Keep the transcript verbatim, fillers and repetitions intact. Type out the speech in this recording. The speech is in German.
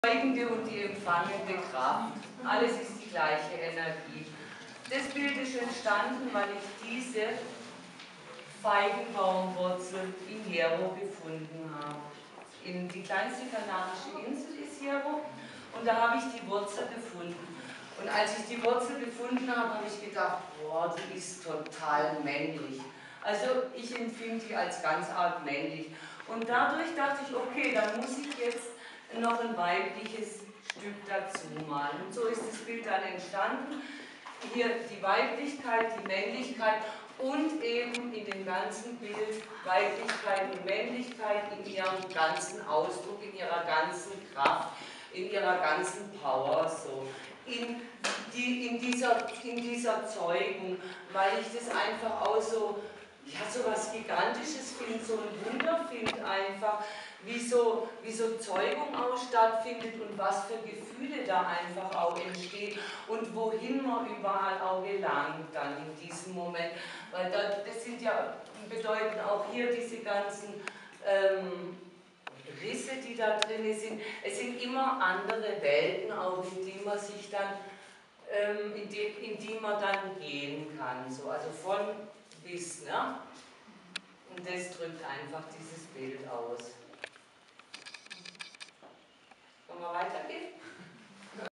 Zeugende und die empfangende Kraft. Alles ist die gleiche Energie. Das Bild ist entstanden, weil ich diese Feigenbaumwurzel in Hierro gefunden habe. In die kleinste kanarische Insel ist Hierro und da habe ich die Wurzel gefunden. Und als ich die Wurzel gefunden habe, habe ich gedacht, boah, die ist total männlich. Also ich empfinde die als ganz arg männlich. Und dadurch dachte ich, okay, dann muss ich jetzt noch ein weibliches Stück dazu malen. Und so ist das Bild dann entstanden. Hier die Weiblichkeit, die Männlichkeit und eben in dem ganzen Bild Weiblichkeit und Männlichkeit in ihrem ganzen Ausdruck, in ihrer ganzen Kraft, in ihrer ganzen Power. So. In, die, in, dieser, in dieser Zeugung, weil ich das einfach auch so, ja, so was Gigantisches finde, so ein Wunder finde einfach, wie so, wie so Zeugung auch stattfindet und was für Gefühle da einfach auch entstehen und wohin man überall auch gelangt dann in diesem Moment. Weil da, das sind ja, bedeuten auch hier diese ganzen ähm, Risse, die da drin sind. Es sind immer andere Welten, auch in die man sich dann, ähm, in, die, in die man dann gehen kann. So, also von bis, ne? Und das drückt einfach dieses Bild aus. Wollen wir weitergehen?